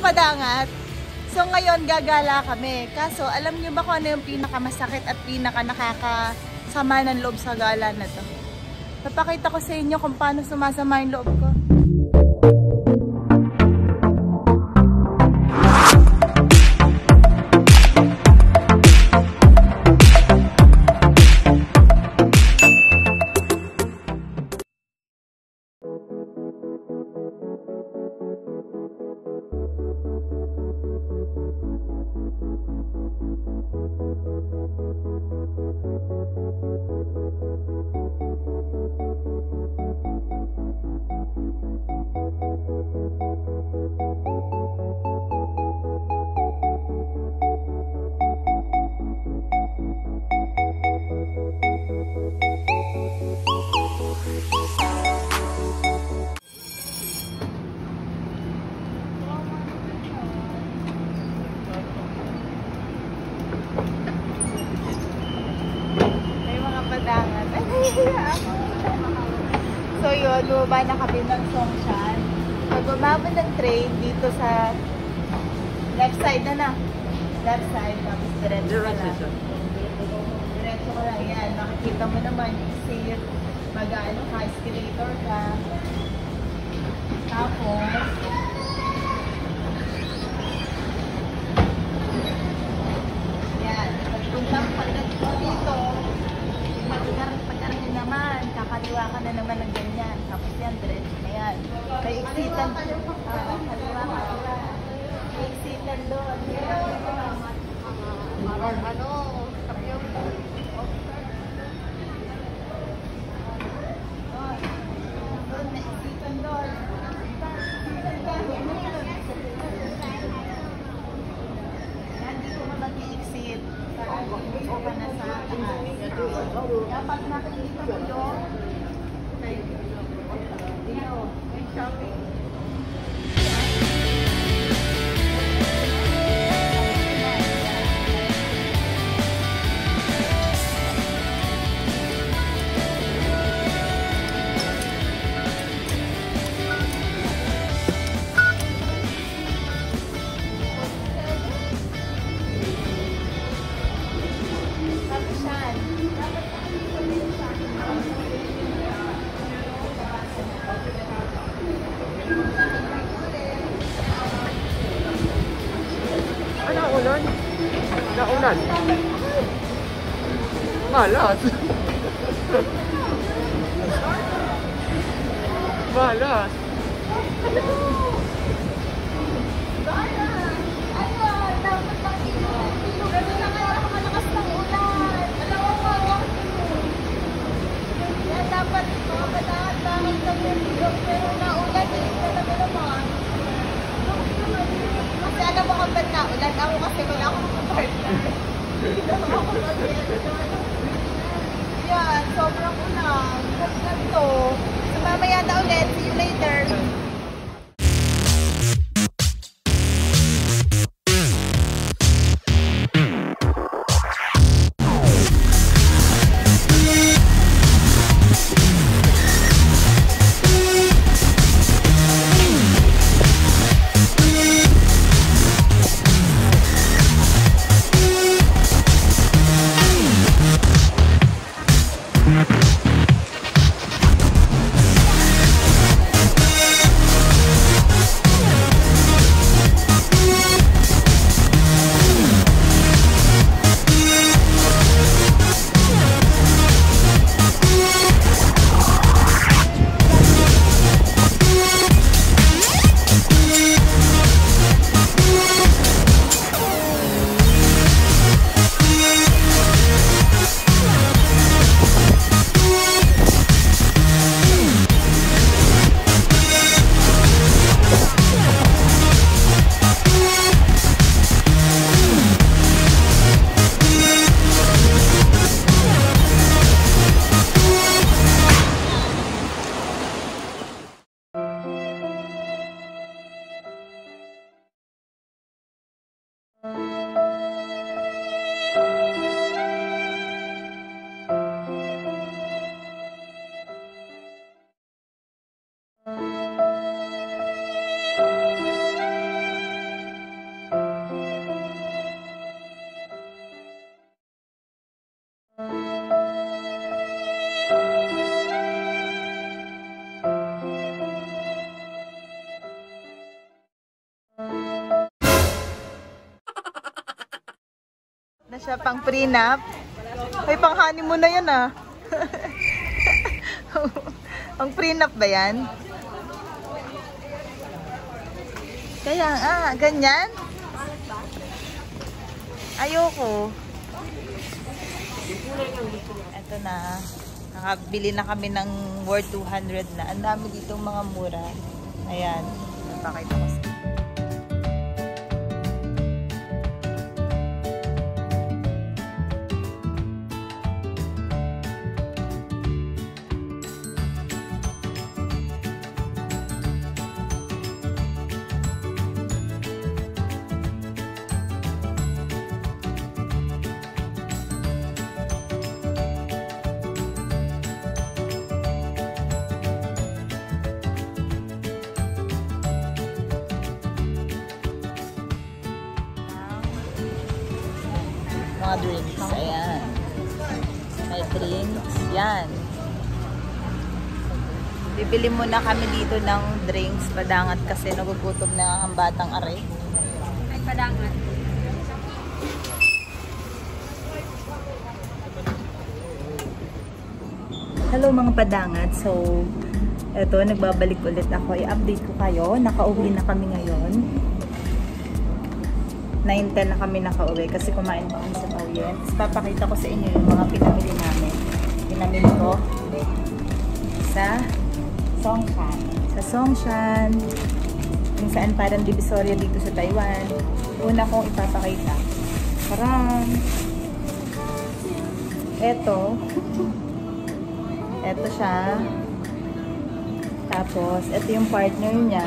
kapadangat. So ngayon gagala kami. Kaso alam niyo ba kung ano yung pinakamasakit at pinaka nakakasama ng loob sa gala na to? Papakita ko sa inyo kung paano sumasama yung loob ko. So yun, bumaba na kami ng Songshan. Pag bumaba ng train dito sa left side na. Left side, tapos diretso ka lang. Diretso ka lang, yan. Makikita mo naman, safe. Mag-ano ka, escalator ka. Tapos, yan. Pagpunta dito, pagkarating naman, kakaliwa ka na naman ng ganyan. Tapos yan, diretso na yan. May exitan. Kaliwa ka. May exitan doon. Ano? Tapos doon, may exitan doon. Yan, dito mo mag-i-exit. O ka na sa taas. Dapat nakikita mo doon. Dito. Shopping. Naunan. Malas. Malas. Dapat makakadahan pero naulan naman. Kasi alam mo kung ba't naulan ako kasi wala akong partner. Yan, sobrang ulan. Ganito. So mamaya na ulit. See you later. Siya pang prenup. Ay, pang honeymoon na yan ah. Ang prenup ba yan? Kaya ganyan? Ayoko. Ito na. Nakabili na kami ng worth 200 na. Ang dami dito mga mura. Ayan. Napakita ko sa mga drinks. Ayan. May drinks. Yan. Bibili muna kami dito ng drinks. Padangat kasi nagugutom na ang batang are. Ay, padangat. Hello mga padangat. So, eto, nagbabalik ulit ako. I-update ko kayo. Nakauwi na kami ngayon. 9:10 na kami nakauwi kasi kumain pa kami sa Pauyen. Tapos papakita ko sa inyo yung mga pinamili namin. Pinamili ko sa Songshan. Sa Songshan, kung saan parang divisoria dito sa Taiwan. Una kong ipapakita. Parang eto siya. Tapos, ito yung partner niya.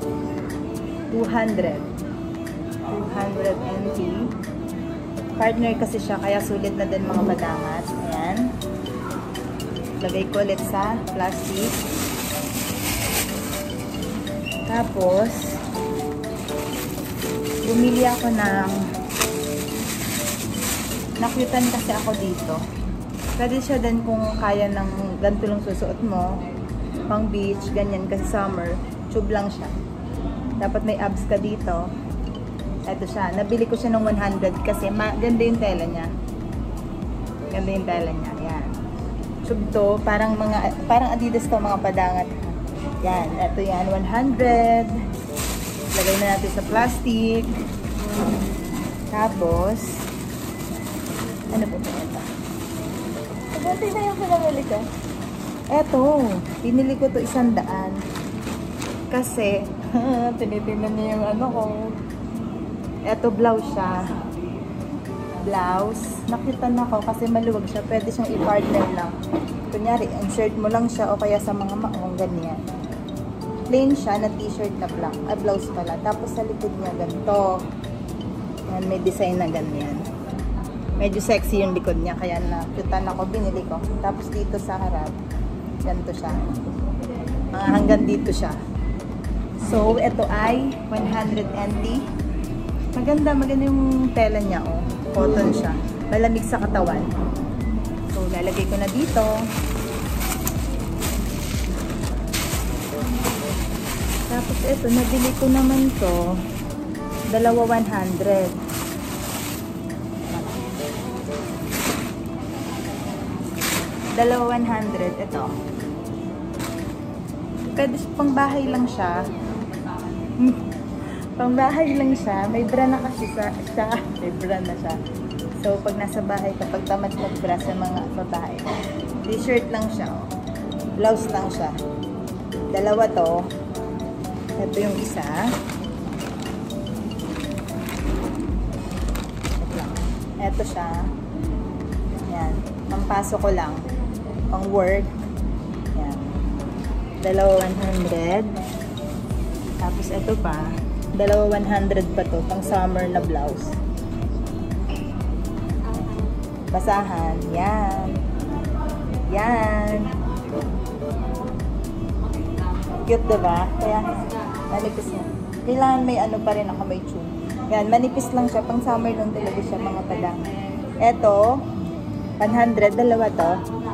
200 NT. Partner kasi siya, kaya sulit na din mga padangat. Ayan. Lagay ko ulit sa plastic. Tapos, bumili ako ng nakyutan kasi ako dito. Pwede siya din kung kaya ng ganito lang susuot mo. Pang beach, ganyan kasi summer. Tube lang siya. Dapat may abs ka dito. Ito siya. Nabili ko siya ng 100 kasi ganda yung tela niya. Ganda yung tela niya. Yan. Tube to. Parang Adidas to mga padangat. Yan. Ito yan. 100. Lagay na natin sa plastic. Tapos, ano po ito? Pagkantay na yung pinamili ko. Ito. Pinili ko to 100. Kasi, tinitingnan niya yung ano ko. Ito, blouse siya. Blouse. Nakita na ko kasi maluwag siya. Pwede siyang i-partner lang. Kunyari, insert mo lang siya o kaya sa mga maong ganyan. Plain siya na t-shirt na black. Blouse pala. Tapos sa likod niya ganito. Yan, may design na ganyan. Medyo sexy yung likod niya. Kaya nakita na ko, binili ko. Tapos dito sa harap, ganito siya. Hanggang dito siya. So, ito ay 100 NT. Maganda yung tela niya, oh. Cotton siya. Malamig sa katawan. So, lalagay ko na dito. Tapos ito, nabili ko naman to. Dalawa 100. Dalawa 100. Ito. Pwede pang bahay lang siya. Pangbahay lang siya. May bra na kasi siya. May bra na siya. So, pag nasa bahay, kapag tamad mag-bra sa mga babae, t-shirt lang siya. Oh. Blouse lang siya. Dalawa to. Ito yung isa. Ito siya. Yan. Pampasok ko lang. Pang work. Yan. Dalawa 100. Tapos ito pa. Dalawa 100 pa to, pang summer na blouse. Basahan. Yan. Yan. Cute, diba? Kaya, manipis na. Kailangan may ano pa rin ako, may tune. Yan, manipis lang siya. Pang summer lang talaga siya, mga padang. Eto, 100, dalawa to.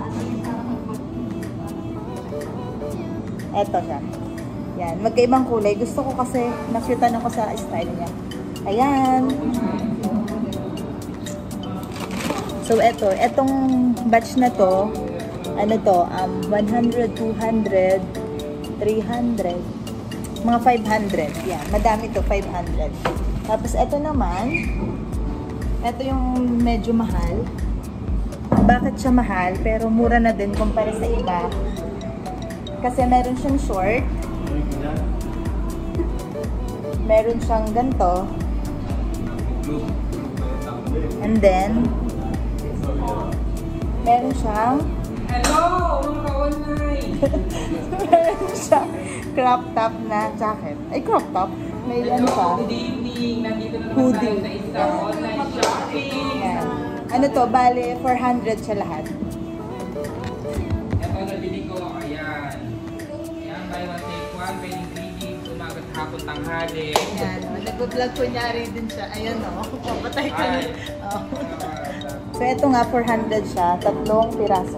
Eto siya. Yan, magkaibang kulay. Gusto ko kasi nakyutan ako sa style niya. Ayan. So, etong batch na to, ano to, 100, 200, 300, mga 500. Yan, madami to, 500. Tapos, ito naman, ito yung medyo mahal. Bakit siya mahal? Pero mura na din kumpara sa iba. Kasi meron siyang short. Meron siyang ganito. And then, meron siyang meron siyang crop top na jacket. Ay, crop top. May ano pa. Good evening. Nandito na naman Hoodie. tayo sa isang online shopping. Yan. Ano to? Bale, 400 siya lahat. Ito nabili ko. Ayan. Ayan, buy one take one. Pwedeng 3 days. Umagat hapon tanghali. Yan. Nag-vlog kunyari din siya. Ayun o. Papatay ka na. Oh. So, ito nga, 400 siya. 3 piraso.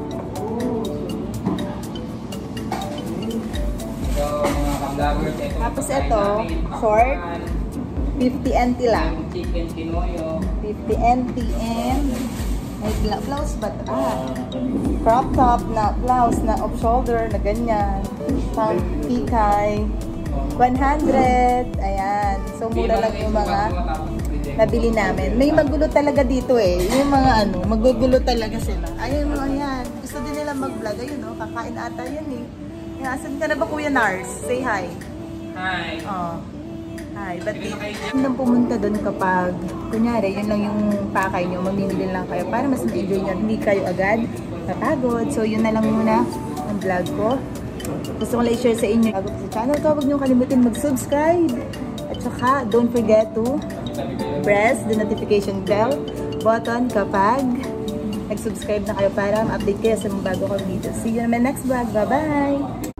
So, mga ka-vloggers, ito. Tapos ito, short. 50 NT lang. Chicken tinoyo. 50 NT and may blouse ba? Crop top na blouse na off shoulder na ganyan. Pang hikay. 100. Ayan. So, mura lang yung mga nabili namin. May magulo talaga dito eh. Yung mga magugulo talaga sila. Ayun mo, ayan. Gusto din nila mag-vlog. Ayun o, kakain ata yan eh. Asan ka na ba, Kuya Nars? Say hi. Hi. Oh. Hi. But nang pumunta doon kapag, kunyari, yun lang yung pakay nyo, mamimili lang kayo para mas ma-enjoy nyo. Hindi kayo agad napagod. So, yun na lang muna ang vlog ko. Gusto ko lang i-share sa inyo. Bago sa channel ko, huwag nyo kalimutin mag-subscribe. At saka, don't forget to press the notification bell button kapag nag-subscribe na kayo para ma-update kayo sa mga bago kong videos. See you in my next vlog. Bye-bye!